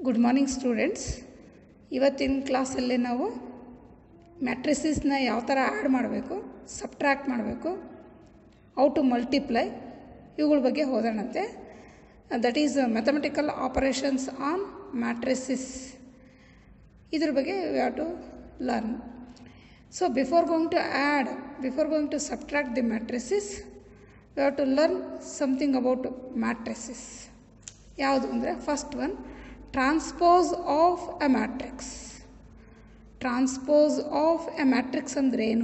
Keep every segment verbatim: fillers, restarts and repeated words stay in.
Good morning students. ಇವತ್ತಿನ ಕ್ಲಾಸಲ್ಲಿ ನಾವು ಮ್ಯಾಟ್ರಿಸಸ್ನ ಯಾವ ಥರ ಆ್ಯಡ್ ಮಾಡಬೇಕು, ಸಬ್ಟ್ರ್ಯಾಕ್ಟ್ ಮಾಡಬೇಕು, ಹೌ ಟು ಮಲ್ಟಿಪ್ಲೈ, ಇವುಗಳ ಬಗ್ಗೆ ಓದೋಣಂತೆ. That is mathematical operations on matrices. ಇದ್ರ ಬಗ್ಗೆ we have to learn. So before going to add, before going to subtract the matrices, we have to learn something about matrices. ಯಾವುದು ಅಂದರೆ first one, transpose of a matrix. Transpose of a matrix ಅಂದರೆ ಏನು?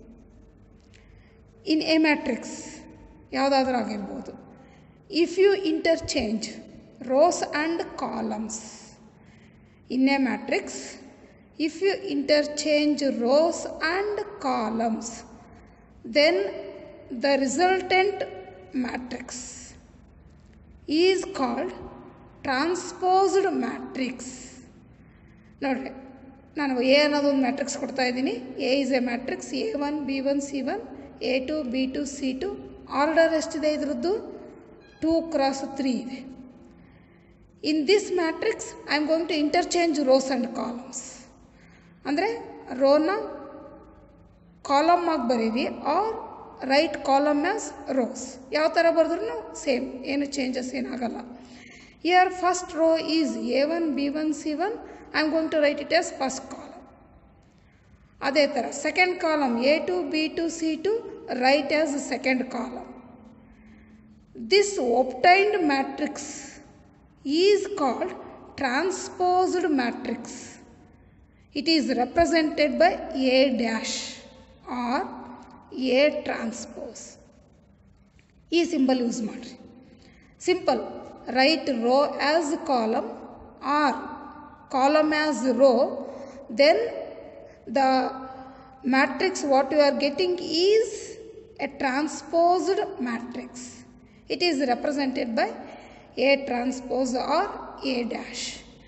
In a matrix ಯಾವುದಾದ್ರೂ ಆಗಿರ್ಬೋದು. If you interchange rows and columns in a matrix, if you interchange rows and columns, then the resultant matrix is called transposed matrix. ನೋಡಿರಿ, ನಾನು A ಅನ್ನೋದೊಂದು matrix ಕೊಡ್ತಾ ಇದ್ದೀನಿ. A is a matrix, A one B one C one, A two B two C two. Order ಎಷ್ಟಿದೆ ಇದರದ್ದು? Two cross three ಇದೆ. In this matrix I am going to interchange rows and columns. ಅಂದರೆ ರೋನ column ಆಗಿ ಬರೀರಿ, or write column as rows. ಯಾವ ಥರ ಬರೆದ್ರೂ ಸೇಮ್, ಏನು ಚೇಂಜಸ್ ಏನಾಗಲ್ಲ. Here first row is A one B one C one. I am going to write it as first column. ಅದೇ ಥರ second column A two B two C two, write as second column. This obtained matrix is called transposed matrix. It is represented by A dash or A transpose. ಈ symbol use ಮಾಡಿರಿ. Simple. Write row as column or column as row, then the matrix what you are getting is a transposed matrix. It is represented by A transpose or A dash.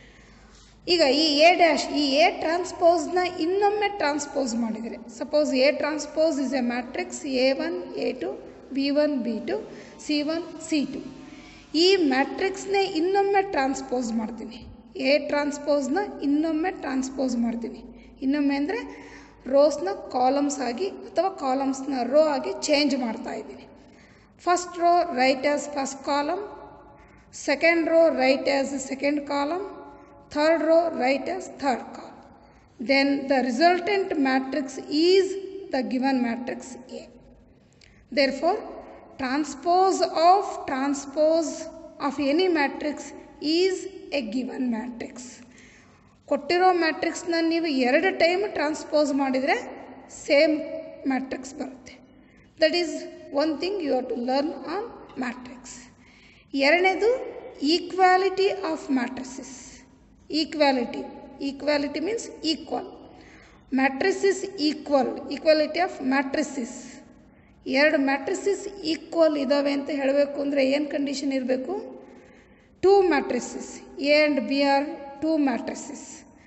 ಈಗ ಈ A dash, ಈ A ಟ್ರಾನ್ಸ್ಪೋಸ್ನ ಇನ್ನೊಮ್ಮೆ transpose ಮಾಡಿದರೆ, suppose A transpose is a matrix A one A two B one B two C one C two. ಈ ಮ್ಯಾಟ್ರಿಕ್ಸ್ನೇ ಇನ್ನೊಮ್ಮೆ transpose ಮಾಡ್ತೀನಿ. ಎ ಟ್ರಾನ್ಸ್ಪೋಸ್ನ ಇನ್ನೊಮ್ಮೆ ಟ್ರಾನ್ಸ್ಪೋಸ್ ಮಾಡ್ತೀನಿ. ಇನ್ನೊಮ್ಮೆ ಅಂದರೆ ರೋಸ್ನ ಕಾಲಮ್ಸ್ ಆಗಿ ಅಥವಾ ಕಾಲಮ್ಸ್ನ ರೋ ಆಗಿ ಚೇಂಜ್ ಮಾಡ್ತಾ ಇದ್ದೀನಿ. First row write as first column, second row write as second column, third row write as third column. Then the resultant matrix is the given matrix A. Therefore transpose of transpose of any matrix is a given matrix. ಕೊಟ್ಟಿರೋ ಮ್ಯಾಟ್ರಿಕ್ಸ್ನ ನೀವು ಎರಡು time transpose ಮಾಡಿದರೆ same matrix ಬರುತ್ತೆ. That is one thing you have to learn on matrix. ಎರಡನೇದು equality of matrices. Equality equality means equal. Matrices equal, equality of matrices. ಎರಡು matrices equal ಇದ್ದಾವೆ ಅಂತ ಹೇಳಬೇಕು ಅಂದರೆ ಏನು ಕಂಡೀಷನ್ ಇರಬೇಕು? Two matrices, A and B are two matrices.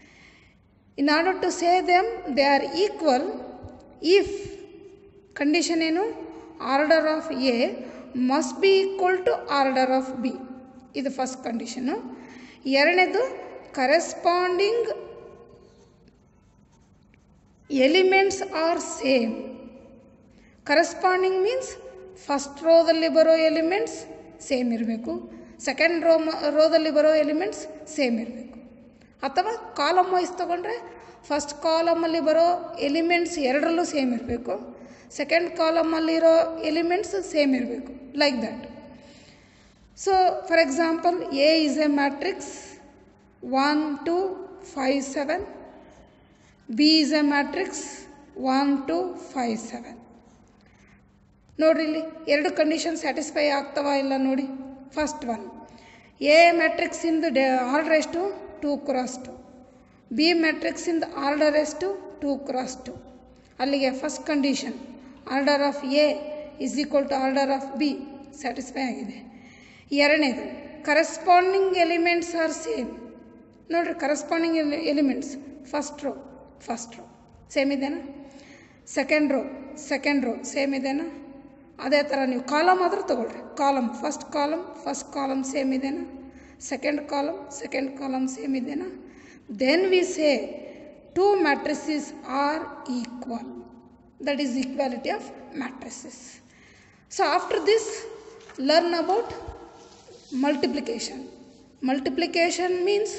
In order to say them they are equal, if condition ಏನು? Order of A must be equal to order of B. ಇದು first condition. ಎರಡನೇದು corresponding elements are same. Corresponding means first ರೋದಲ್ಲಿ ಬರೋ elements same ಇರಬೇಕು, second row ರೋದಲ್ಲಿ ಬರೋ elements same ಇರಬೇಕು. ಅಥವಾ ಕಾಲಮ್ ವೈಸ್ ತೊಗೊಂಡ್ರೆ ಫಸ್ಟ್ ಕಾಲಮಲ್ಲಿ ಬರೋ ಎಲಿಮೆಂಟ್ಸ್ ಎರಡರಲ್ಲೂ ಸೇಮ್ ಇರಬೇಕು, ಸೆಕೆಂಡ್ ಕಾಲಮಲ್ಲಿರೋ ಎಲಿಮೆಂಟ್ಸ್ ಸೇಮ್ ಇರಬೇಕು, like that. So for example, A is a matrix one two five seven, B is a matrix one two five seven. ನೋಡಿರಿ, ಇಲ್ಲಿ ಎರಡು ಕಂಡೀಷನ್ ಸ್ಯಾಟಿಸ್ಫೈ ಆಗ್ತವ ಇಲ್ಲ ನೋಡಿ. ಫಸ್ಟ್ ಒನ್, ಎ ಮ್ಯಾಟ್ರಿಕ್ಸಿಂದ ಡೆ ಆರ್ಡರ್ ಎಷ್ಟು? Two cross two. ಬಿ ಮ್ಯಾಟ್ರಿಕ್ಸಿಂದ ಆರ್ಡರ್ ಎಷ್ಟು? Two cross two. ಅಲ್ಲಿಗೆ first condition order of A is equal to order of B satisfy ಆಗಿದೆ. ಎರಡನೇದು ಕರೆಸ್ಪಾಂಡಿಂಗ್ ಎಲಿಮೆಂಟ್ಸ್ ಆರ್ ಸೇಮ್. ನೋಡಿರಿ, corresponding elements first row first row same ಇದೆನಾ? Second row second row same ಇದೆನಾ? ಅದೇ ಥರ ನೀವು column ಆದರೂ ತೊಗೊಳ್ರಿ. Column first column first column same ಇದೆನಾ? Second column second column same ಇದೆನಾ, then we say two matrices are equal, that is equality of matrices. So after this learn about multiplication. Multiplication means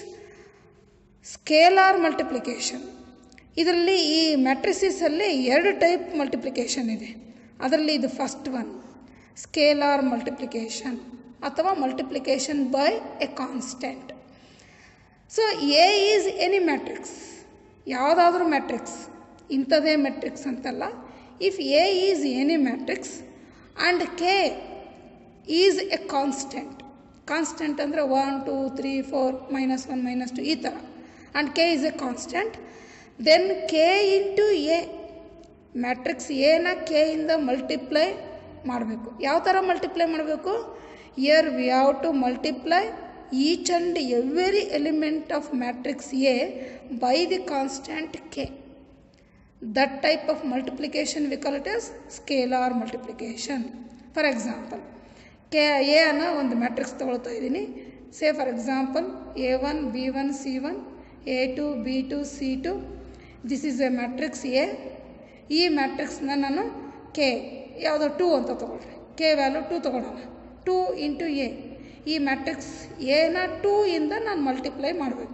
scalar multiplication. ಇದರಲ್ಲಿ ಈ ಮ್ಯಾಟ್ರಿಸಸಲ್ಲಿ ಎರಡು type multiplication ಇದೆ. ಅದರಲ್ಲಿ ಇದು first one scalar multiplication ಅಥವಾ multiplication by a constant. So A is any matrix, ಯಾವುದಾದ್ರೂ matrix, ಇಂಥದೇ ಮ್ಯಾಟ್ರಿಕ್ಸ್ ಅಂತಲ್ಲ. If A is any matrix and K is a constant, constant ಅಂದರೆ one two three four minus one minus to ಈ ಥರ, and K is a constant, then K into A, matrix ಎನ K ಇಂದ multiply ಮಾಡಬೇಕು. ಯಾವ ಥರ multiply ಮಾಡಬೇಕು? Here we have to multiply each and every element of matrix A by the constant K. That type of multiplication we call it as scalar multiplication. For example, K A ಅನ್ನೋ ಒಂದು matrix ತೊಗೊಳ್ತಾ ಇದ್ದೀನಿ. Say for example A one B one C one A two B two C two, this is a matrix A. ಈ ಮ್ಯಾಟ್ರಿಕ್ಸ್ನ ನಾನು K ಯಾವುದೋ two ಅಂತ ತೊಗೊಳ್ರಿ, ಕೆ ವ್ಯಾಲ್ಯೂ ಟೂ ತೊಗೊಳೋಣ. ಟೂ ಇಂಟು ಎ, ಈ ಮ್ಯಾಟ್ರಿಕ್ಸ್ ಎನ ಟೂ ಇಂದ ನಾನು ಮಲ್ಟಿಪ್ಲೈ ಮಾಡಬೇಕು.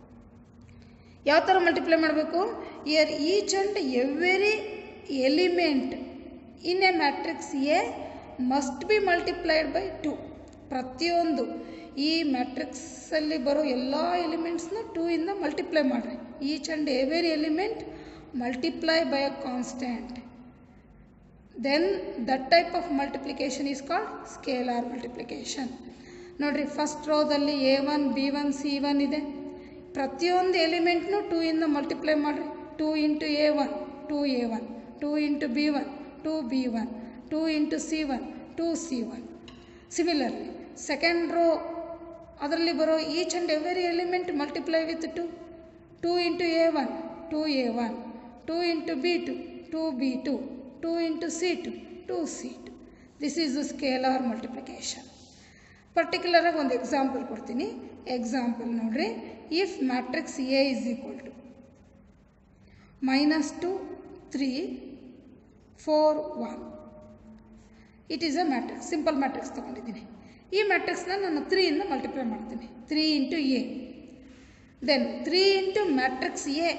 ಯಾವ ಥರ ಮಲ್ಟಿಪ್ಲೈ ಮಾಡಬೇಕು? Here each and every element in a matrix A must be multiplied by two. ಪ್ರತಿಯೊಂದು ಈ ಮ್ಯಾಟ್ರಿಕ್ಸಲ್ಲಿ ಬರೋ ಎಲ್ಲ ಎಲಿಮೆಂಟ್ಸ್ನ ಟೂ ಇಂದ ಮಲ್ಟಿಪ್ಲೈ ಮಾಡಿರಿ. Each and every element multiply by a constant. Then that type of multiplication is called scalar multiplication. ನೋಡಿರಿ, first ರೋದಲ್ಲಿ A one B one C one ಇದೆ. ಪ್ರತಿಯೊಂದು ಎಲಿಮೆಂಟ್ನು ಟೂ ಇಂದ ಮಲ್ಟಿಪ್ಲೈ ಮಾಡಿರಿ. Two into A one two A one, two into B one two B one, two into C one two C one. Similarly second row ಅದರಲ್ಲಿ ಬರೋ each and every element multiply with two. Two into A one two A one, two into B two two B two, two into C to two C two. This is the scalar multiplication. ಪರ್ಟಿಕ್ಯುಲರಾಗಿ ಒಂದು example ಕೊಡ್ತೀನಿ. Example ನೋಡಿರಿ, if matrix A is equal to minus two three four one, it is a matrix. Simple matrix ತೊಗೊಂಡಿದ್ದೀನಿ. ಈ ಮ್ಯಾಟ್ರಿಕ್ಸ್ನ ನಾನು ತ್ರೀಯಿಂದ multiply ಮಾಡ್ತೀನಿ. Three into A, then three into matrix A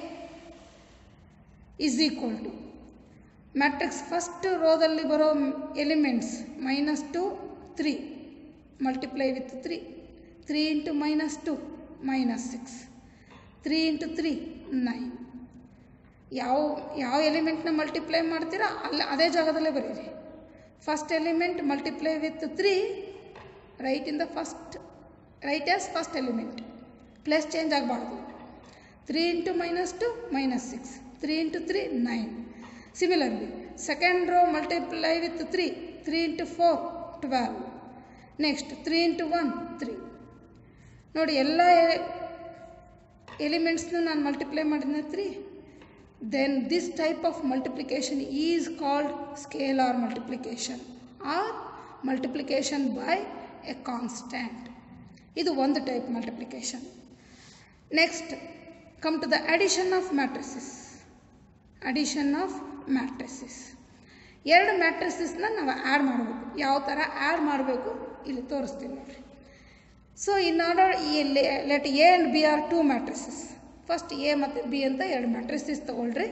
is equal to matrix first ರೋದಲ್ಲಿ ಬರೋ elements minus two three, multiply with three. Three into minus two minus six, three into three nine. ಯಾವ ಯಾವ ಎಲಿಮೆಂಟ್ನ multiply ಮಾಡ್ತೀರಾ ಅಲ್ಲಿ ಅದೇ ಜಾಗದಲ್ಲೇ ಬರೀರಿ. First element multiply with three, right in the first, right as first element, plus change ಆಗಬಾರ್ದು. Three into minus two minus six, three into three nine. Similarly second row multiply with three, three into four twelve. Next three into one three. ನೋಡಿ, ಎಲ್ಲ ಎಲಿಮೆಂಟ್ಸ್ನು ನಾನು multiply ಮಾಡಿದ್ನ three. Then this type of multiplication is called scalar multiplication or multiplication by a constant. ಇದು ಒಂದು type multiplication. Next come to the addition of matrices. Addition of matrices, ಎರಡು ಮ್ಯಾಟ್ರಿಸಸ್ನ ನಾವು ಆ್ಯಡ್ ಮಾಡಬೇಕು. ಯಾವ ಥರ ಆ್ಯಡ್ ಮಾಡಬೇಕು ಇಲ್ಲಿ ತೋರಿಸ್ತೀನಿ ನೋಡಿರಿ. ಸೊ ಇನ್ ಆರ್ಡರ್ ಈ let A and B are two matrices. First A ಮತ್ತು ಬಿ ಅಂತ ಎರಡು ಮ್ಯಾಟ್ರಿಸಸ್ ತೊಗೊಳ್ರಿ.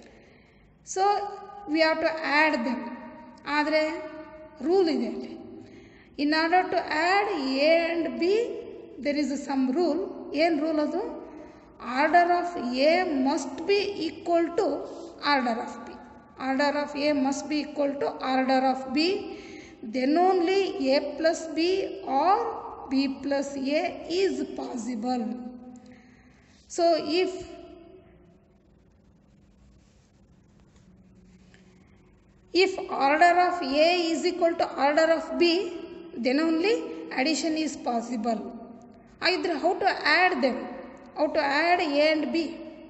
So we have to add them. ಆದರೆ ರೂಲ್ ಇದೆ ಅಲ್ಲಿ. In order to add A and B there is some rule. ಏನು rule ಅದು? Order of A must be equal to order of B. Order of A must be equal to order of B, then only A plus B or B plus A is possible. So if if order of A is equal to order of B, then only addition is possible. Either how to add them, how to add A and B.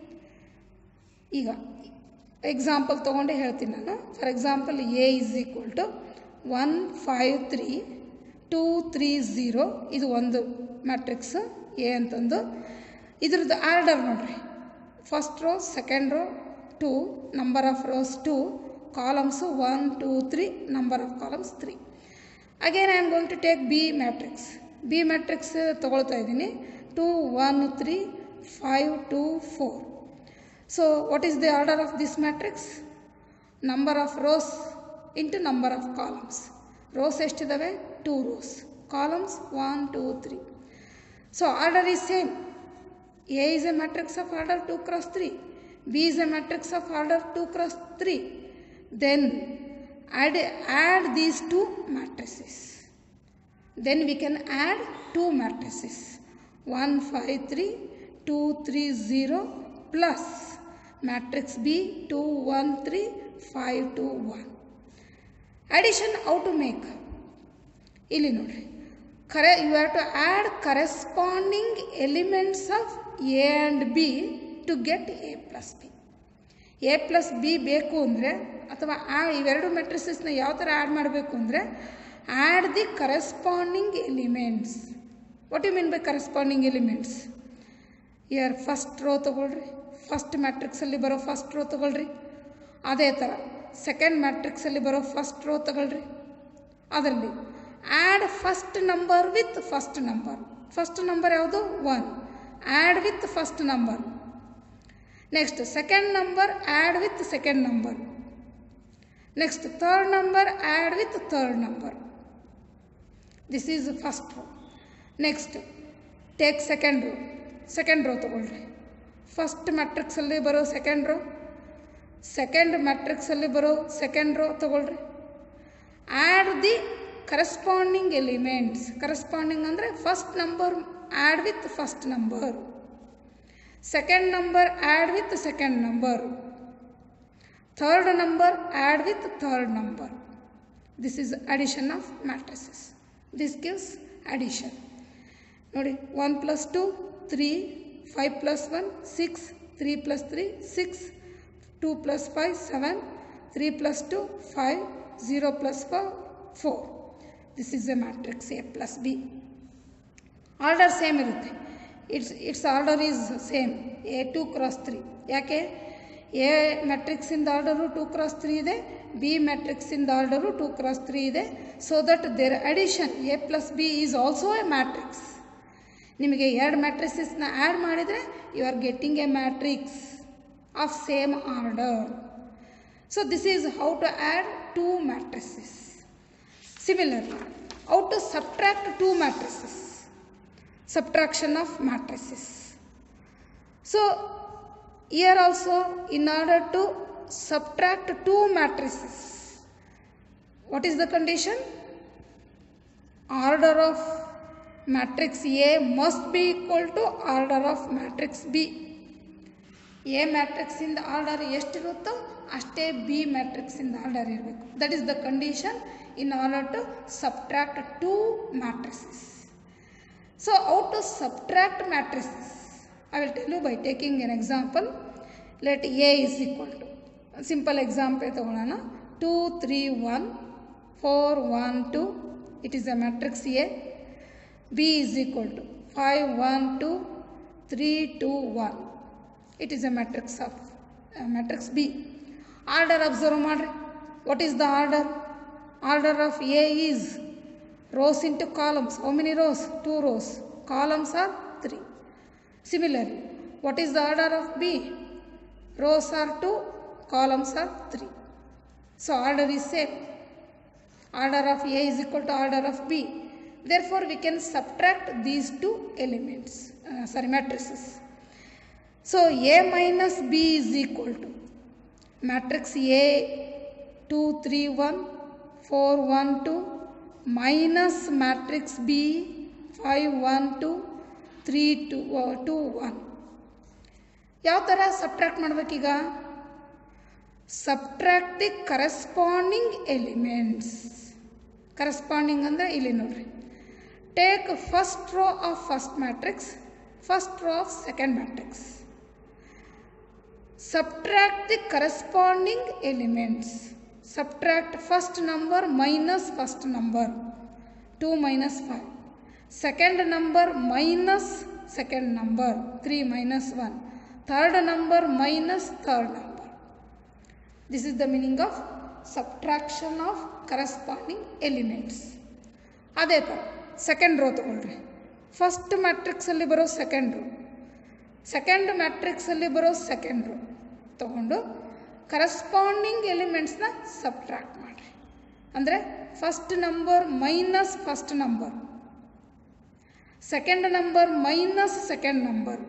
ಈಗ example ತೊಗೊಂಡೆ ಹೇಳ್ತೀನಿ ನಾನು. For example, A is equal to one five three two three zero. ಇದು ಒಂದು matrix A ಅಂತಂದು. ಇದ್ರದ್ದು order ನೋಡ್ರಿ, first row second row two, number of rows two, columns one two three, number of columns three. Again I am going to take B matrix. B matrix ತೊಗೊಳ್ತಾ ಇದ್ದೀನಿ. Two one three five two four. So what is the order of this matrix? Number of rows into number of columns. Rows ಎಷ್ಟಿದ್ದಾವೆ? Two rows. Columns one two three. So order is same. A is a matrix of order two cross three. B is a matrix of order two cross three. Then add, add these two matrices. Then we can add two matrices. one five three, two three zero plus matrix B two one three, five two one. Addition how to make? Illi nodri. You have to add corresponding elements of A and B to get A plus B. A plus B ಬೇಕು ಅಂದರೆ ಅಥವಾ ಆ ಇವೆರಡು ಮೆಟ್ರಿಸಸ್ನ ಯಾವ ಥರ add ಮಾಡಬೇಕು ಅಂದರೆ add the corresponding elements. What you mean by corresponding elements? Here first row ತೊಗೊಳ್ರಿ, ಫಸ್ಟ್ ಮ್ಯಾಟ್ರಿಕ್ಸಲ್ಲಿ ಬರೋ ಫಸ್ಟ್ ರೋ ತೊಗೊಳ್ರಿ. ಅದೇ ಥರ ಸೆಕೆಂಡ್ ಮ್ಯಾಟ್ರಿಕ್ಸಲ್ಲಿ ಬರೋ ಫಸ್ಟ್ ರೋ ತೊಗೊಳ್ರಿ. ಅದರಲ್ಲಿ add first number with first number. First number ಯಾವುದು? One. Add with first number. Next second number add with second number. Next third number add with third number. This is first row. Next take second row. Second row ತೊಗೊಳ್ರಿ. First ಮ್ಯಾಟ್ರಿಕ್ಸಲ್ಲಿ ಬರೋ second row, second ಮ್ಯಾಟ್ರಿಕ್ಸಲ್ಲಿ ಬರೋ second row ತೊಗೊಳ್ರಿ. Add the corresponding elements. Corresponding ಅಂದರೆ first number add with first number, second number add with second number, third number add with third number. This is addition of matrices. This gives addition. ನೋಡಿ, one plus two three, five plus one six, three plus three six, two plus five seven, three plus two five, zero plus four four. This is a matrix A plus B. Order same ಇರುತ್ತೆ. It's it's order is same, A two cross three. ಯಾಕೆ? A ಮ್ಯಾಟ್ರಿಕ್ಸಿಂದ order two cross three ಇದೆ, B ಮ್ಯಾಟ್ರಿಕ್ಸಿಂದ order two cross three ಇದೆ. So that their addition A plus B is also a matrix. ನಿಮಗೆ ಎರಡು ಮ್ಯಾಟ್ರಿಸಸ್ನ add ಮಾಡಿದರೆ you are getting a matrix of same order. So this is how to add two matrices. Similarly, how to subtract two matrices? Subtraction of matrices. So here also, in order to subtract two matrices, what is the condition? Order of matrix A must be equal to order of matrix B. A matrix ಇಂದ order ಎಷ್ಟಿರುತ್ತೋ ಅಷ್ಟೇ B matrix ಇಂದ order ಇರಬೇಕು. That is the condition in order to subtract two matrices. So how to subtract matrices? I will tell you by taking an example. Let A is equal to, simple example ತಗೊಳ್ಳೋಣ. two three one four one two, it is a matrix A. B is equal to five one two three two one, it is a matrix of uh, matrix B. Order observe ಮಾಡ್ರಿ. What is the order? Order of A is rows into columns. How many rows? Two rows. Columns are three. Similarly, what is the order of B? Rows are two, columns are three. So order is same. Order of A is equal to order of B. Therefore, we can subtract these two elements, uh, sorry, matrices. So A minus B is equal to matrix A two three one four one two minus matrix B five one two three two two one. ಯಾವ ಥರ subtract ಮಾಡಬೇಕೀಗ? Subtract the corresponding elements. Corresponding ಅಂದರೆ ಇಲ್ಲಿ ನೋಡ್ರಿ, take first row of first matrix, first row of second matrix. Subtract the corresponding elements. Subtract first number minus first number, two minus five. second number minus second number, three minus one, third number minus third number. This is the meaning of subtraction of corresponding elements. ಅದೇ ಥರ second row ತಗೊಳ್ರಿ. First ಮ್ಯಾಟ್ರಿಕ್ಸಲ್ಲಿ ಬರೋ second row, second ಮ್ಯಾಟ್ರಿಕ್ಸಲ್ಲಿ ಬರೋ second row ತಗೊಂಡು corresponding ಎಲಿಮೆಂಟ್ಸ್ನ subtract ಮಾಡಿರಿ. ಅಂದರೆ first number minus first number, second number minus second number,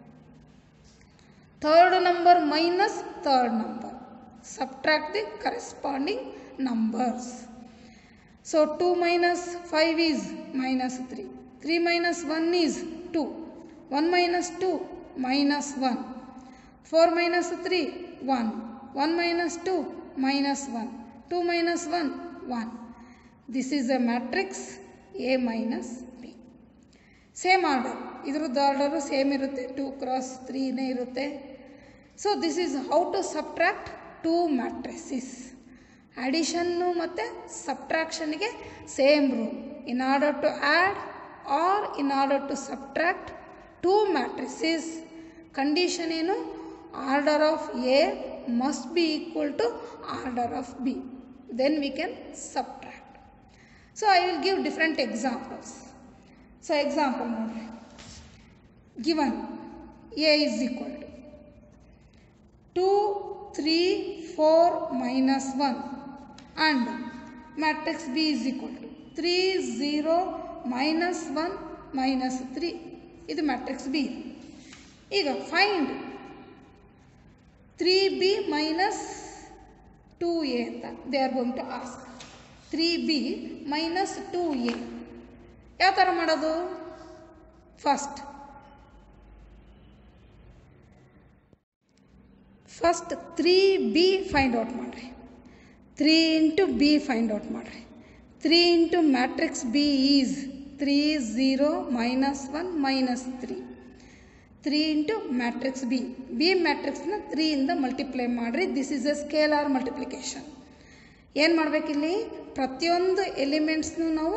third number minus third number. Subtract the corresponding numbers. So two minus five is minus three. three minus one is two. one minus two minus one. four minus three, one. one minus two minus one. two minus one, one. This is a matrix A minus B. Same order. ಇದರದ್ದು order same ಇರುತ್ತೆ, two cross ತ್ರೀನೇ ಇರುತ್ತೆ. So this is how to subtract two matrices. Addition ಮತ್ತು ಸಬ್ಟ್ರಾಕ್ಷನ್ಗೆ same rule. In order to add or in order to subtract two matrices, condition ಏನು? Order of A must be equal to order of B, then we can subtract. So I will give different examples. So example ನೋಡಿರಿ. Given A is equal to two three, four minus one and matrix B is equal to three, zero minus one minus three. ಇದು matrix B. ಈಗ find three B minus two A ಅಂತ they are going to ask. three B minus two A ಯಾವ ಥರ ಮಾಡೋದು? First first three B find out ಮಾಡಿರಿ. Three into B find out ಮಾಡಿರಿ. Three into matrix B is three zero minus one minus three. Three into matrix B, B ಮ್ಯಾಟ್ರಿಕ್ಸ್ನ ತ್ರೀಯಿಂದ multiply ಮಾಡಿರಿ. This is a scalar multiplication. ಏನು ಮಾಡಬೇಕಿಲ್ಲಿ? ಪ್ರತಿಯೊಂದು ಎಲಿಮೆಂಟ್ಸ್ನು ನಾವು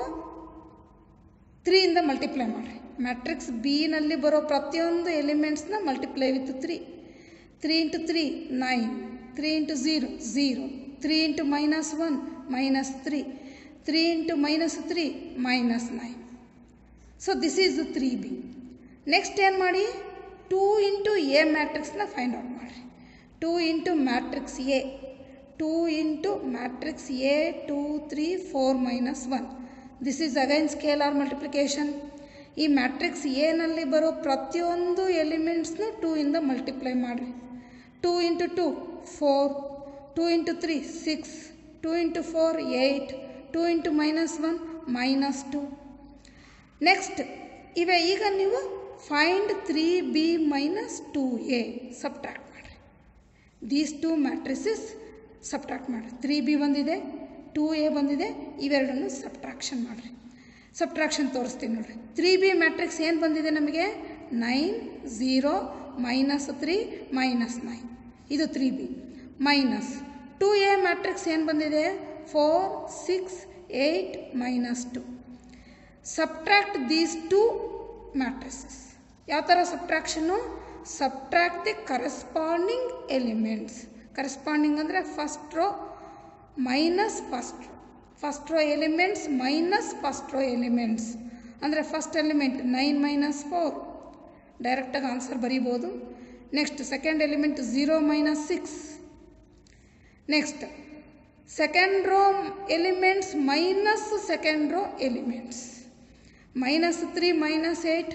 ತ್ರೀಯಿಂದ multiply ಮಾಡಿರಿ. ಮ್ಯಾಟ್ರಿಕ್ಸ್ ಬಿನಲ್ಲಿ ಬರೋ ಪ್ರತಿಯೊಂದು ಎಲಿಮೆಂಟ್ಸ್ನ multiply with three. three into three, nine. three into zero, zero. three into minus one, minus three. three into minus three, minus nine. So this is the three B. Next ಏನು ಮಾಡಿ? two into A matrixನ find out ಮಾಡಿ. two into matrix A. two into matrix A, two, three, four, minus one. This is again scalar multiplication. ಈ matrix ಎನಲ್ಲಿ ಬರೋ ಪ್ರತಿಯೊಂದು ಎಲಿಮೆಂಟ್ಸ್ನು two ಇಂದ ಮಲ್ಟಿಪ್ಲೈ ಮಾಡಿರಿ. Two into two four, two into three six, two into four eight, two into minus one minus two. Next ಇವೆ ಈಗ ನೀವು find three B minus two A subtract ಮಾಡಿರಿ. ದೀಸ್ ಟೂ ಮ್ಯಾಟ್ರಿಸಸ್ ಸಬ್ಟ್ರಾಕ್ಟ್ ಮಾಡಿರಿ. Three B ಬಂದಿದೆ, two A ಬಂದಿದೆ, ಇವೆರಡನ್ನು subtraction ಮಾಡಿರಿ. Subtraction ತೋರಿಸ್ತೀನಿ ನೋಡಿರಿ. ತ್ರೀ ಬಿ ಮ್ಯಾಟ್ರಿಕ್ಸ್ ಏನು ಬಂದಿದೆ ನಮಗೆ? Nine, zero, minus three, minus nine. ಇದು three B. Minus two A matrix ಏನು ಬಂದಿದೆ? Four, six, eight, minus two. Subtract these two matrices. ಯಾವ ಥರ subtraction? Subtract the corresponding elements. Corresponding ಅಂದರೆ first row minus first row. First row elements minus first row elements. ಅಂದರೆ first element nine minus four, ಡೈರೆಕ್ಟಾಗಿ answer ಬರೀಬೋದು. Next second element zero minus six. Next second row elements minus second row elements, minus three minus eight.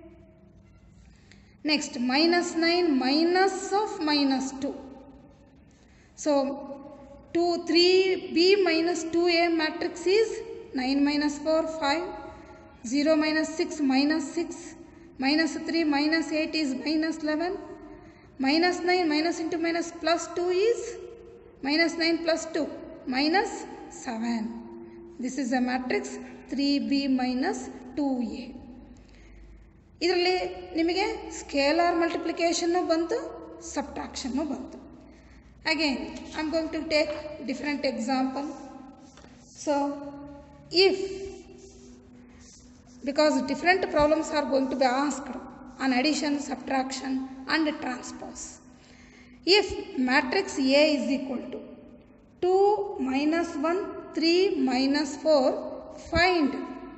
Next minus nine minus of minus two. So two three B minus two A matrix is nine minus four five, zero minus six minus six, minus three minus eight is minus eleven, minus nine minus into minus plus two is minus nine plus two minus seven. This is a matrix three B minus two A. ಇದರಲ್ಲಿ ನಿಮಗೆ scalar ಮಲ್ಟಿಪ್ಲಿಕೇಶನ್ನು ಬಂತು, ಸಬ್ಟ್ರಾಕ್ಷನ್ನು ಬಂತು. Again, I am going to take different example. So, if because different problems are going to be asked on addition, subtraction and transpose. If matrix A is equal to two minus one, three minus four, find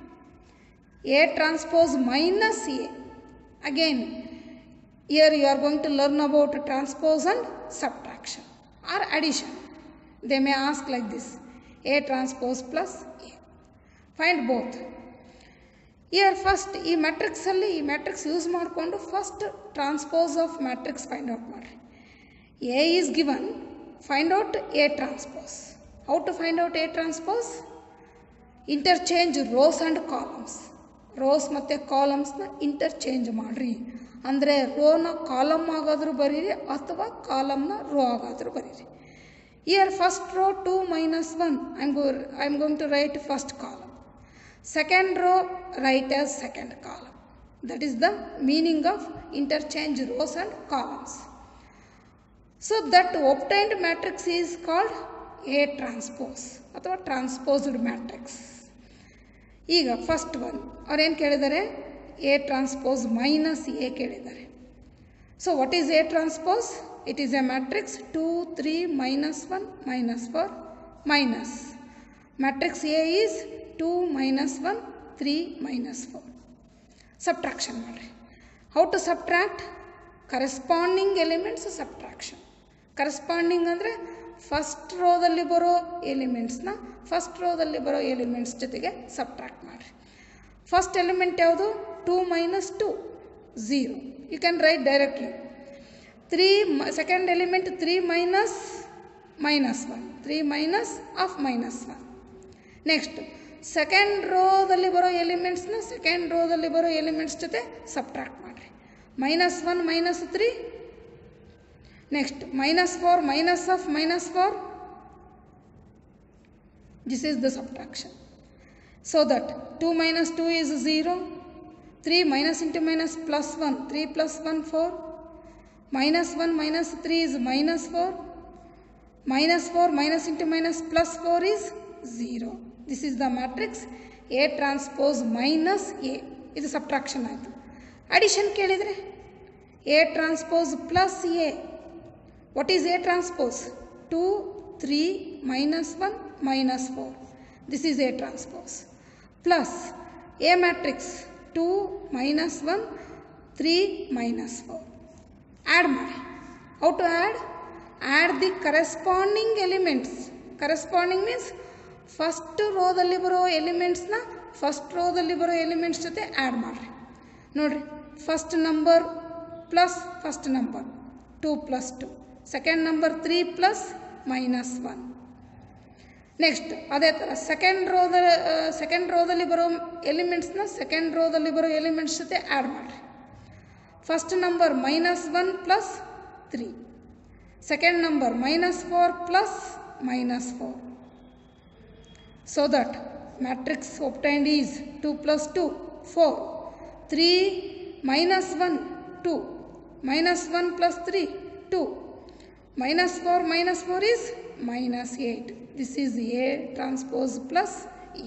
A transpose minus A. Again, here you are going to learn about transpose and subtraction or addition. They may ask like this, A transpose plus A. Find both. Here first, ಈ matrix ಅಲ್ಲಿ ಈ matrix use ಮಾಡಿಕೊಂಡು first transpose of matrix find out ಮಾಡಿರಿ. A is given, find out A transpose. How to find out A transpose? Interchange rows and columns. Rows ಮತ್ತು ಕಾಲಮ್ಸ್ನ interchange ಮಾಡಿರಿ. ಅಂದರೆ ರೋನ column ಆಗಾದರೂ ಬರೀರಿ ಅಥವಾ ಕಾಲಮ್ನ ರೋ ಆಗಾದರೂ ಬರೀರಿ. Here first row two minus one, I am go, I am going to write first column. Second row write as second column. That is the meaning of interchange rows and columns. So that obtained matrix is called A transpose ಅಥವಾ transposed matrix. ಈಗ first one ಅವ್ರೇನು ಕೇಳಿದ್ದಾರೆ, A transpose minus A ಕೇಳಿದ್ದಾರೆ. So what is A transpose? It is a matrix two, three, minus one, minus four, minus. Matrix A is two, minus one, three, minus four. Subtraction ಮಾಡಿರಿ. How to subtract? Corresponding elements subtraction. Corresponding ಅಂದರೆ first ರೋದಲ್ಲಿ ಬರೋ ಎಲಿಮೆಂಟ್ಸ್ನ first ರೋದಲ್ಲಿ ಬರೋ elements ಜೊತೆಗೆ subtract ಮಾಡಿರಿ. First element ಯಾವುದು? Two minus two zero. You can write directly. Three second element three minus minus one, three minus of minus one. Next second ರೋದಲ್ಲಿ ಬರೋ ಎಲಿಮೆಂಟ್ಸ್ನ ಸೆಕೆಂಡ್ ರೋದಲ್ಲಿ ಬರೋ ಎಲಿಮೆಂಟ್ಸ್ ಜೊತೆ ಸಬ್ಟ್ರಾಕ್ಟ್ ಮಾಡಿರಿ. Minus one minus three. Next, minus four, minus of minus four. This is the subtraction. So that two minus two is zero. three minus into minus plus one. three plus one, four. Minus one minus three is minus four. Minus four minus into minus plus four is zero. This is the matrix A transpose minus A. This is subtraction. Addition kelidre A transpose plus A. What is A transpose? two, three, minus one, minus four. This is A transpose. Plus A matrix two, minus one, three, minus four. Add ಮಾಡಿ. How to add? Add the corresponding elements. Corresponding means first row ದಲ್ಲಿ ಬರೋ ಎಲಿಮೆಂಟ್ಸ್ನ first ರೋದಲ್ಲಿ ಬರೋ elements ಜೊತೆ add ಮಾಡಿರಿ. ನೋಡಿರಿ, first number plus first number two plus two. Second number three plus minus one. Next ಅದೇ ಥರ ಸೆಕೆಂಡ್ ರೋದ ಸೆಕೆಂಡ್ ರೋದಲ್ಲಿ ಬರೋ ಎಲಿಮೆಂಟ್ಸ್ನ ಸೆಕೆಂಡ್ ರೋದಲ್ಲಿ ಬರೋ ಎಲಿಮೆಂಟ್ಸ್ ಜೊತೆ ಆ್ಯಡ್ ಮಾಡಿರಿ. First number minus one plus three. Second number minus four plus minus four. So that matrix obtained is two plus two, four. three minus one, two. Minus one plus three, two. Minus four minus four is minus eight. This is A transpose plus A.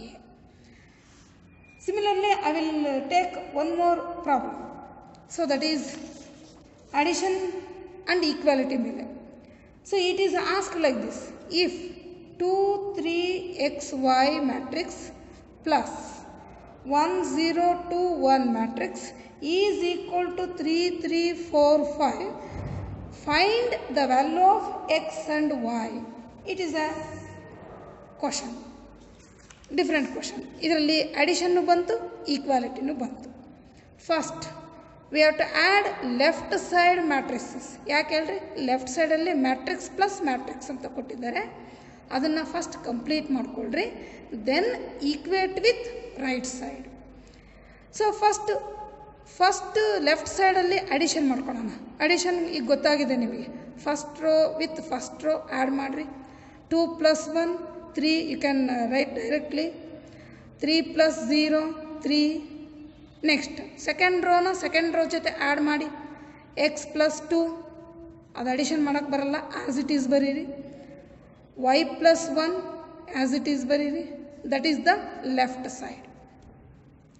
Similarly, I will take one more problem. So that is addition and equality mele. So it is asked like this. If two, three, x, y matrix plus one, zero, two, one matrix is equal to three, three, four, five. Find the value of x and y. It is a question. Different question. ಇದರಲ್ಲಿ ಅಡಿಷನ್ನು ಬಂತು, ಈಕ್ವಾಲಿಟಿನೂ ಬಂತು. First we have to add left side matrices. ಯಾಕೆ ಹೇಳ್ರಿ, left ಸೈಡಲ್ಲಿ matrix plus matrix ಅಂತ ಕೊಟ್ಟಿದ್ದಾರೆ. ಅದನ್ನು ಫಸ್ಟ್ ಕಂಪ್ಲೀಟ್ ಮಾಡ್ಕೊಳ್ರಿ. Then equate with right side. So first first left ಸೈಡಲ್ಲಿ ಅಡಿಷನ್ ಮಾಡ್ಕೊಳ್ಳೋಣ. ಅಡಿಷನ್ ಈಗ ಗೊತ್ತಾಗಿದೆ ನಿಮಗೆ. First row with first row add ಮಾಡಿರಿ. Two plus one three, you can write directly. Three plus zero three. Next second ರೋನ second row ಜೊತೆ add ಮಾಡಿ. X plus two, ಅದು ಅಡಿಷನ್ ಮಾಡೋಕ್ಕೆ ಬರಲ್ಲ, ಆ್ಯಸ್ ಇಟ್ ಈಸ್ ಬರೀರಿ. Y plus one as it is ಬರೀರಿ. That is the left side.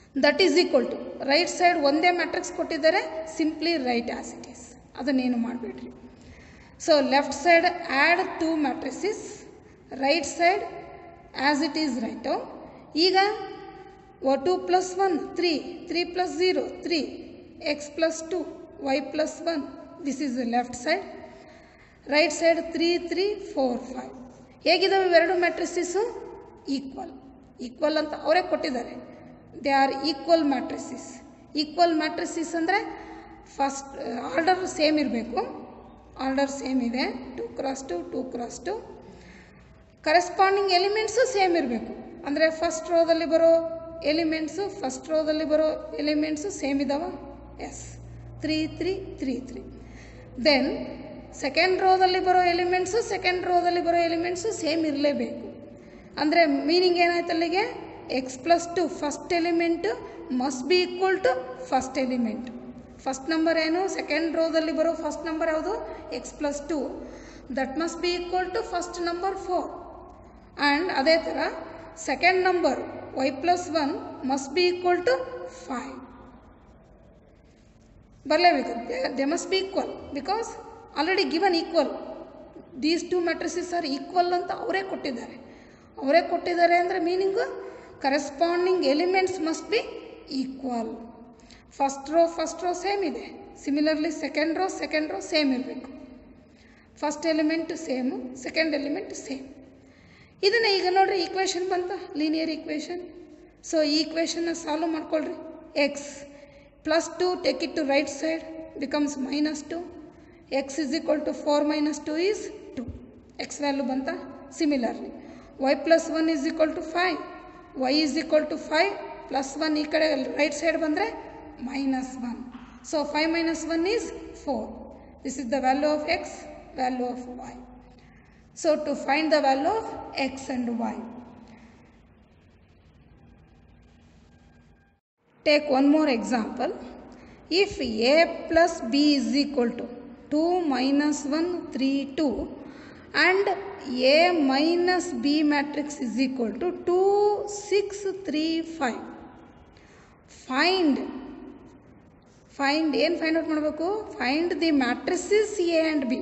That is equal to right side ಒಂದೇ matrix ಕೊಟ್ಟಿದ್ದಾರೆ, simply write as it is, ಅದನ್ನೇನು ಮಾಡಬೇಡ್ರಿ. So left side add two matrices, right side as it is write. ಈಗ ಓ two plus one three, three plus zero three, x plus two, y plus one, this is the left side. Right side three three four five. ಹೇಗಿದ್ದಾವೆ ಇವೆರಡು matrices? Equal. Equal ಅಂತ ಅವರೇ ಕೊಟ್ಟಿದ್ದಾರೆ. They are equal matrices. Equal matrices ಅಂದರೆ first order same ಇರಬೇಕು. Order same ಇದೆ, two cross two two cross two. Corresponding elements same ಇರಬೇಕು. ಅಂದರೆ ಫಸ್ಟ್ ರೋದಲ್ಲಿ ಬರೋ ಎಲಿಮೆಂಟ್ಸು ಫಸ್ಟ್ ರೋದಲ್ಲಿ ಬರೋ ಎಲಿಮೆಂಟ್ಸು ಸೇಮ್ ಇದ್ದಾವ? Yes, three three three three. Then second ರೋದಲ್ಲಿ ಬರೋ ಎಲಿಮೆಂಟ್ಸು ಸೆಕೆಂಡ್ ರೋದಲ್ಲಿ ಬರೋ ಎಲಿಮೆಂಟ್ಸು ಸೇಮ್ ಇರಲೇಬೇಕು. ಅಂದರೆ ಮೀನಿಂಗ್ ಏನಾಯ್ತು ಅಲ್ಲಿಗೆ? X plus two first element must be equal to first element. First number ಏನು? ಸೆಕೆಂಡ್ ರೋದಲ್ಲಿ ಬರೋ ಫಸ್ಟ್ ನಂಬರ್ ಯಾವುದು? X plus two. That must be equal to first number four. And ಅದೇ ಥರ second number y plus one must be equal to five. ಬರಲೇಬೇಕು. They must be equal because already given equal. These two matrices are equal ಅಂತ ಅವರೇ ಕೊಟ್ಟಿದ್ದಾರೆ. ಅವರೇ ಕೊಟ್ಟಿದ್ದಾರೆ ಅಂದರೆ meaning corresponding elements must be equal. First row first row same ಇದೆ, similarly second row second row same ಇರಬೇಕು. First element same, second element same. ಇದನ್ನು ಈಗ ನೋಡ್ರಿ, ಈಕ್ವೇಷನ್ ಬಂತ, ಲೀನಿಯರ್ ಈಕ್ವೇಷನ್. ಸೊ ಈ ಈಕ್ವೇಷನ್ನ ಸಾಲ್ವ್ ಮಾಡ್ಕೊಳ್ರಿ. X plus two take it to right side becomes minus two. X is equal to four minus two is two. X value ಬಂತ. Similarly y plus one is equal to five. Y is equal to five plus one ಈ ಕಡೆ right side ಬಂದರೆ minus one. So five minus one is four. This is the value of x, value of y. So to find the value of x and y, take one more example. If a plus b is equal to two minus one, three, two and a minus b matrix is equal to two, six, three, five. Find, find, ಏನು find out ಮಾಡಬೇಕು? Find the matrices a and b.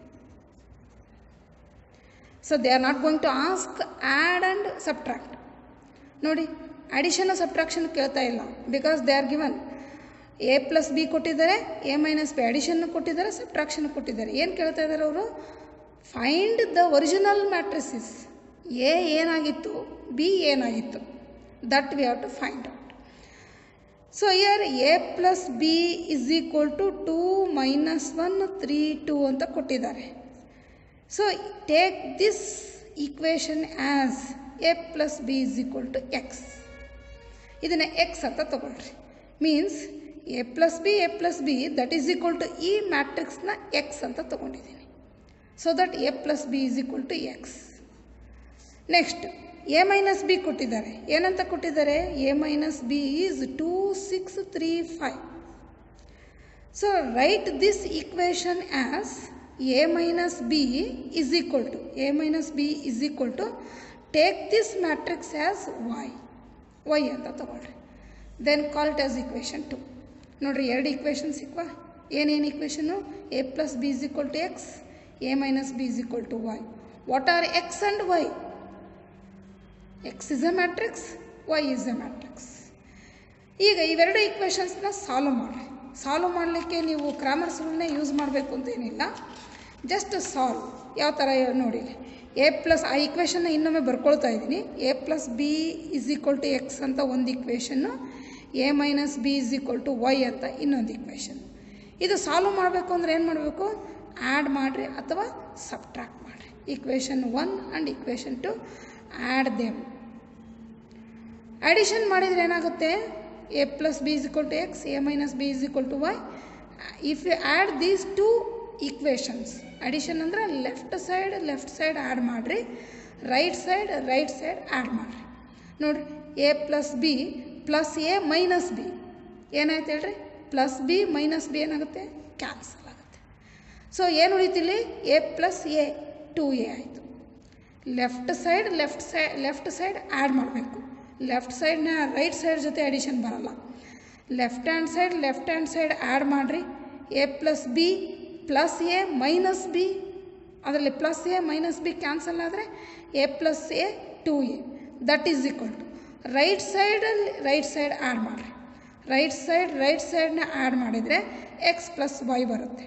So they are not going to ask add and subtract. ನೋಡಿ, addition subtraction ಕೇಳ್ತಾ ಇಲ್ಲ. Because they are given A plus B ಕೊಟ್ಟಿದ್ದಾರೆ, A minus B addition ಕೊಟ್ಟಿದ್ದಾರೆ, subtraction ಕೊಟ್ಟಿದ್ದಾರೆ. ಏನು ಕೇಳ್ತಾ ಇದ್ದಾರೆ ಅವರು? Find the original matrices. A ಏನಾಗಿತ್ತು, ಬಿ ಏನಾಗಿತ್ತು, that we have to find out. So here A plus B is equal to two minus one three two ಅಂತ ಕೊಟ್ಟಿದ್ದಾರೆ. So take this equation as a plus b is equal to x. ಇದನ್ನ x ಅಂತ ತಗೊಳ್ರಿ. Means a plus b, a plus b that is equal to ಈ ಮ್ಯಾಟ್ರಿಕ್ಸ್ನ x ಅಂತ ತಗೊಂಡಿದ್ದೀನಿ. So that a plus b is equal to x. Next a minus b ಕೊಟ್ಟಿದ್ದಾರೆ. ಏನಂತ ಕೊಟ್ಟಿದ್ದಾರೆ? a minus b is two six three five. So write this equation as a minus b is equal to a minus b is equal to take this matrix as y. y ಅಂತ ತಗೊಳ್ರಿ. Then call it as equation two. ನೋಡ್ರಿ, ಎರಡು equation ಸಿಕ್ವಾ? ಏನೇನು ಈಕ್ವೇಷನು? a plus b is equal to x, a minus b is equal to y. What are x and y? x is a matrix, y is a matrix. ಈಗ ಇವೆರಡು ಈಕ್ವೇಷನ್ಸ್ನ solve ಮಾಡಿರಿ. Solve ಮಾಡಲಿಕ್ಕೆ ನೀವು Cramer's ರೂಲ್ನೇ use ಮಾಡಬೇಕು ಅಂತ ಏನಿಲ್ಲ. Just solve ಯಾವ ಥರ ನೋಡಿ. ಎ ಪ್ಲಸ್ ಆ ಈಕ್ವೇಷನ್ನ ಇನ್ನೊಮ್ಮೆ ಬರ್ಕೊಳ್ತಾ ಇದ್ದೀನಿ. A plus B is equal to x ಅಂತ ಒಂದು equation, A minus B is equal to y ಅಂತ ಇನ್ನೊಂದು ಈಕ್ವೇಷನ್. ಇದು ಸಾಲ್ವ್ ಮಾಡಬೇಕು ಅಂದರೆ ಏನು ಮಾಡಬೇಕು? ಆ್ಯಡ್ ಮಾಡಿರಿ ಅಥವಾ ಸಬ್ಟ್ರಾಕ್ಟ್ ಮಾಡಿರಿ. Equation one and equation two add them. Addition ಮಾಡಿದರೆ ಏನಾಗುತ್ತೆ? a plus b is equal to x, a minus b is equal to y. If you add these two equations, addition ಅಂದರೆ left side left side add ಮಾಡಿರಿ, right side right side add ಮಾಡಿರಿ. ನೋಡಿರಿ, a plus B plus A minus B ಏನಾಯ್ತು ಹೇಳ್ರಿ? Plus B minus B ಏನಾಗುತ್ತೆ? Cancel ಆಗುತ್ತೆ. So ಏನು ಉಳಿತಿಲ್ಲಿ? A plus A two A ಆಯಿತು. Left side left side left side add ಮಾಡಬೇಕು. ಲೆಫ್ಟ್ ಸೈಡ್ನ ರೈಟ್ ಸೈಡ್ ಜೊತೆ ಅಡಿಷನ್ ಬರಲ್ಲ. Left hand side left hand side add ಮಾಡಿರಿ. A plus B plus A minus B, ಅದರಲ್ಲಿ plus A minus B cancel ಆದರೆ A plus A two A that is equal to right ಸೈಡಲ್ಲಿ right side add ಮಾಡಿರಿ. Right side right ಸೈಡ್ನ add ಮಾಡಿದರೆ x plus y ಬರುತ್ತೆ.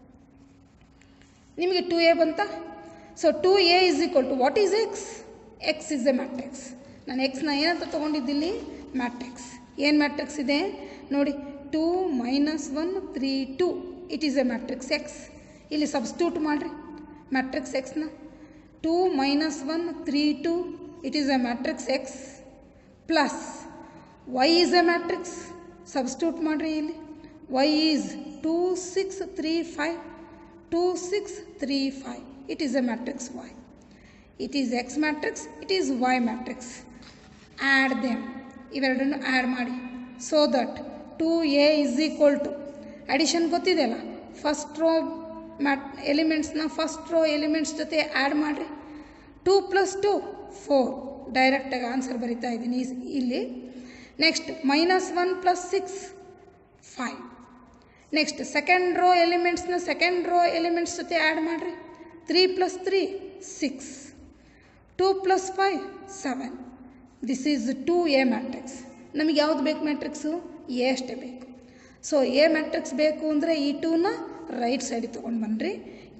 ನಿಮಗೆ two A ಬಂತಾ? So two A is equal to what is x? X is a matrix. ನಾನು ಎಕ್ಸ್ನ ಏನಂತ ತೊಗೊಂಡಿದ್ದಿಲ್ಲಿ? ಮ್ಯಾಟ್ರಿಕ್ಸ್. ಏನು ಮ್ಯಾಟ್ರಿಕ್ಸ್ ಇದೆ ನೋಡಿ, two minus one three two it is a matrix X. ಇಲ್ಲಿ ಸಬ್ಸ್ಟ್ಯೂಟ್ ಮಾಡಿರಿ ಮ್ಯಾಟ್ರಿಕ್ಸ್ ಎಕ್ಸ್ನ. Two minus one three two it is a matrix x plus y is a matrix. Substitute ಮಾಡಿರಿ ಇಲ್ಲಿ. Y is two six three five two six three five it is a matrix y. It is x matrix, it is y matrix. Add them, ಇವೆರಡನ್ನು add ಮಾಡಿ. So that two A is equal to addition ಗೊತ್ತಿದೆಯಲ್ಲ, first row mat ಎಲಿಮೆಂಟ್ಸ್ನ first row elements ಜೊತೆ add ಮಾಡಿರಿ. Two plus two four, ಡೈರೆಕ್ಟಾಗಿ answer ಬರಿತಾ ಇದ್ದೀನಿ ಇಲ್ಲಿ. Next minus one plus six five. Next second row ಎಲಿಮೆಂಟ್ಸ್ನ ಸೆಕೆಂಡ್ ರೋ ಎಲಿಮೆಂಟ್ಸ್ ಜೊತೆ ಆ್ಯಡ್ ಮಾಡಿರಿ. Three plus three six, two plus five seven. This is two A matrix. ನಮಗೆ ಯಾವುದು ಬೇಕು ಮ್ಯಾಟ್ರಿಕ್ಸು? ಎ ಅಷ್ಟೇ ಬೇಕು. ಸೊ ಎ ಮ್ಯಾಟ್ರಿಕ್ಸ್ ಬೇಕು ಅಂದರೆ ಈ ಟೂನ ರೈಟ್ ಸೈಡಿಗೆ ತೊಗೊಂಡು ಬನ್ನಿರಿ.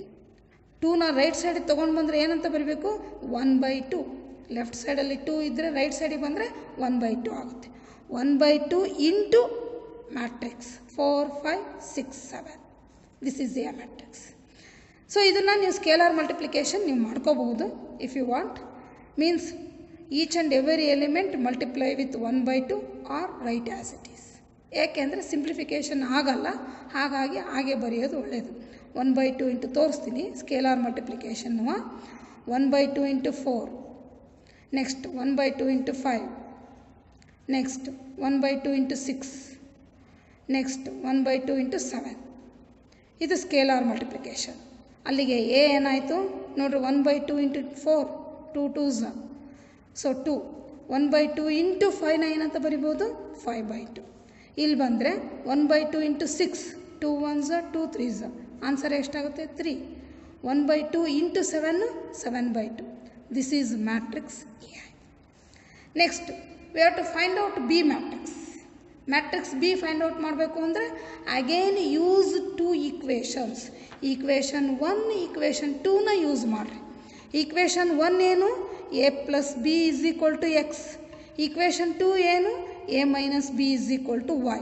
ಟೂನ ರೈಟ್ ಸೈಡಿಗೆ ತೊಗೊಂಡು ಬಂದರೆ ಏನಂತ ಬರಬೇಕು? One by two. ಲೆಫ್ಟ್ ಸೈಡಲ್ಲಿ ಟೂ ಇದ್ದರೆ ರೈಟ್ ಸೈಡಿಗೆ ಬಂದರೆ ಒನ್ ಬೈ ಟು ಆಗುತ್ತೆ. One by two into matrix four five six seven. This is a matrix. So ಇದನ್ನು ನೀವು ಸ್ಕೇಲಾರ್ ಮಲ್ಟಿಪ್ಲಿಕೇಶನ್ ನೀವು ಮಾಡ್ಕೋಬಹುದು if you want. Means each and every element multiply with one by two or write as it is. ಏಕೆಂದರೆ simplification ಆಗಲ್ಲ, ಹಾಗಾಗಿ ಹಾಗೆ ಬರೆಯೋದು ಒಳ್ಳೆಯದು. ಒನ್ ಬೈ ಟು ಇಂಟು ತೋರಿಸ್ತೀನಿ scalar ಮಲ್ಟಿಪ್ಲಿಕೇಶನ್ನು. One by two into four, next one by two into five, next one by two into six, next one by two into seven. ಇದು scalar multiplication. ಅಲ್ಲಿಗೆ A ಏನಾಯಿತು ನೋಡಿರಿ, one by two into four, two two ಝ, so two. One by two into ಫೈವ್ನ ಏನಂತ ಬರಿಬೋದು? Five by two. ಇಲ್ಲಿ ಬಂದರೆ one by two into six, two one ಝ, ಟೂ ತ್ರೀ ಝ, ಆನ್ಸರ್ ಎಷ್ಟಾಗುತ್ತೆ? Three. One by two into seven, seven by two. This is matrix A. Next we have to find out B matrix. Matrix B find out ಮಾಡಬೇಕು ಅಂದರೆ again use two equations. Equation one equation ಟೂನ use ಮಾಡಿರಿ. Equation one ಏನು? A plus B is equal to X. Equation two ಏನು? A minus B is equal to Y.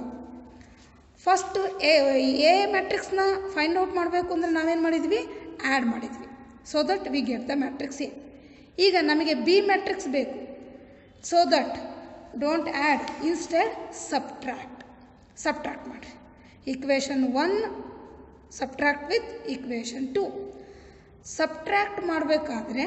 First A A ಮ್ಯಾಟ್ರಿಕ್ಸ್ನ find out ಮಾಡಬೇಕು ಅಂದರೆ ನಾವೇನು ಮಾಡಿದ್ವಿ? Add ಮಾಡಿದ್ವಿ. So that we get the matrix A. ಈಗ ನಮಗೆ ಬಿ ಮ್ಯಾಟ್ರಿಕ್ಸ್ ಬೇಕು. So that don't add, instead subtract. Subtract ಮಾಡಿರಿ. Equation one subtract with equation two. Subtract ಮಾಡಬೇಕಾದ್ರೆ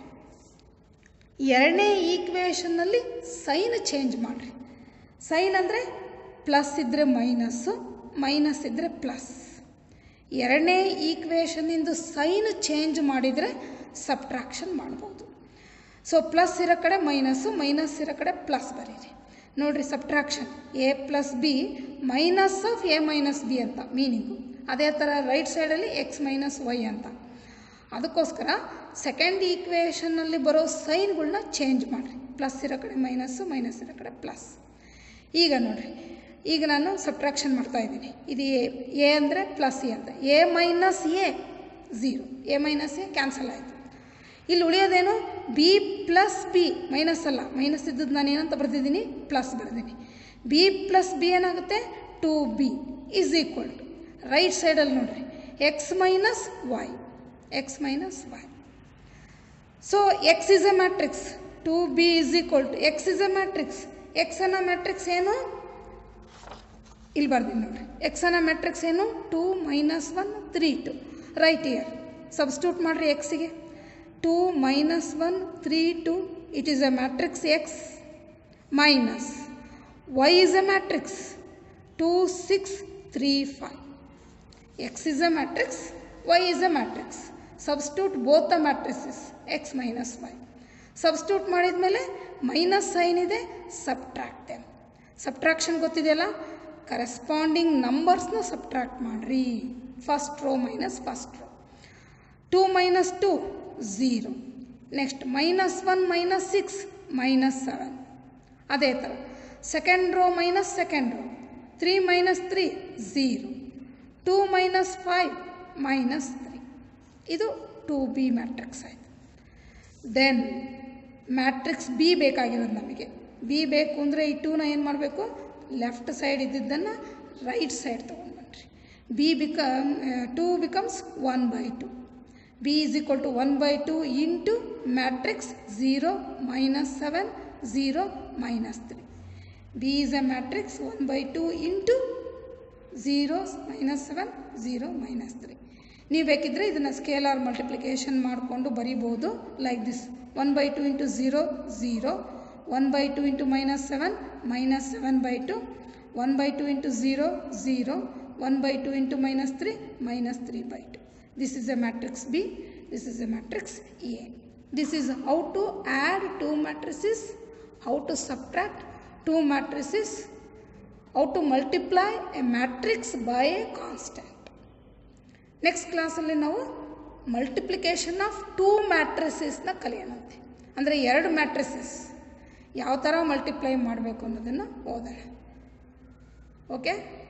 ಎರಡನೇ ಈಕ್ವೇಷನ್ನಲ್ಲಿ ಸೈನ್ ಚೇಂಜ್ ಮಾಡಿರಿ. ಸೈನ್ ಅಂದರೆ ಪ್ಲಸ್ ಇದ್ದರೆ ಮೈನಸ್ಸು, ಮೈನಸ್ ಇದ್ದರೆ ಪ್ಲಸ್. ಎರಡನೇ ಈಕ್ವೇಷನ್ನಿಂದು ಸೈನ್ ಚೇಂಜ್ ಮಾಡಿದರೆ ಸಬ್ಟ್ರಾಕ್ಷನ್ ಮಾಡ್ಬೋದು. ಸೊ ಪ್ಲಸ್ ಇರೋ ಕಡೆ ಮೈನಸ್ಸು, ಮೈನಸ್ ಇರೋ ಕಡೆ ಪ್ಲಸ್ ಬರೀರಿ. ನೋಡಿರಿ subtraction A plus B minus of A minus B ಅಂತ ಮೀನಿಂಗು. ಅದೇ ಥರ ರೈಟ್ ಸೈಡಲ್ಲಿ ಎಕ್ಸ್ ಮೈನಸ್ ವೈ ಅಂತ. ಅದಕ್ಕೋಸ್ಕರ ಸೆಕೆಂಡ್ ಈಕ್ವೇಷನ್ನಲ್ಲಿ ಬರೋ ಸೈನ್ಗಳನ್ನ ಚೇಂಜ್ ಮಾಡಿರಿ. ಪ್ಲಸ್ ಇರೋ ಕಡೆ ಮೈನಸ್ಸು, ಮೈನಸ್ ಇರೋ ಕಡೆ ಪ್ಲಸ್. ಈಗ ನೋಡಿರಿ, ಈಗ ನಾನು ಸಬ್ಟ್ರಾಕ್ಷನ್ ಮಾಡ್ತಾಯಿದ್ದೀನಿ. ಇದು ಎ ಎ ಅಂದರೆ ಪ್ಲಸ್ ಎ ಅಂತ. A minus A zero, A minus A cancel ಆಯಿತು. ಇಲ್ಲಿ ಉಳಿಯೋದೇನು? ಬಿ ಪ್ಲಸ್ ಬಿ, ಮೈನಸ್ ಅಲ್ಲ, ಮೈನಸ್ ಇದ್ದದ್ದು ನಾನು ಏನಂತ ಬರ್ತಿದ್ದೀನಿ? ಪ್ಲಸ್ ಬರ್ತೀನಿ. ಬಿ ಪ್ಲಸ್ ಬಿ ಏನಾಗುತ್ತೆ? Two B is equal to right ಸೈಡಲ್ಲಿ ನೋಡಿರಿ X minus Y, X minus Y. So X is a matrix, two B is equal to X is a matrix. X ಅನ್ನೋ matrix ಏನು? ಇಲ್ಲಿ ಬರ್ತೀನಿ ನೋಡಿರಿ. X ಅನ್ನೋ matrix ಏನು? Two minus one three two. Right here substitute ಮಾಡಿರಿ ಎಕ್ಸಿಗೆ. Two minus one three two, it is a matrix X minus Y is a matrix two six three five. X is a matrix, Y is a matrix. Substitute both the matrices, X minus Y. Substitute ಮಾಡಿದ ಮೇಲೆ minus sign ಇದೆ, subtract them. Subtraction ಗೊತ್ತಿದೆಯಲ್ಲ, corresponding ನಂಬರ್ಸ್ನ subtract ಮಾಡಿರಿ. First row minus first row. Two minus two zero. Next minus one minus six minus seven. ಅದೇ ಥರ second row minus second row. Three minus three zero. Two minus five minus three. ಇದು two B matrix ಆಯಿತು. Then matrix B ಬೇಕಾಗಿರೋದು ನಮಗೆ. B ಬೇಕು ಅಂದರೆ ಈ ಟೂನ ಏನು ಮಾಡಬೇಕು, ಲೆಫ್ಟ್ ಸೈಡ್ ಇದ್ದಿದ್ದನ್ನು ರೈಟ್ ಸೈಡ್ ತೊಗೊಂಡ್ಬನ್ರಿ. B become two becomes one by two. B is equal to one by two into matrix zero minus seven zero minus three. B is a matrix one by two into zero minus seven zero minus three. ನೀವು ಬೇಕಿದ್ದರೆ ಇದನ್ನು scalar multiplication ಮಾಡಿಕೊಂಡು ಬರಿಬೋದು like this. One by two into zero zero. One by two into minus seven minus seven by two. One by two into zero zero. One by two into minus three minus three by two. This is a matrix B. This is a matrix A. This is how to add two matrices, how to subtract two matrices, how to multiply a matrix by a constant. Next class alli ನಾವು multiplication of two matrices ನ ಕಲಿಯೋಣಂತೆ. ಅಂದರೆ ಎರಡು matrices ಯಾವ ಥರ multiply ಮಾಡಬೇಕು ಅನ್ನೋದನ್ನು ಓದೋಣ. Okay.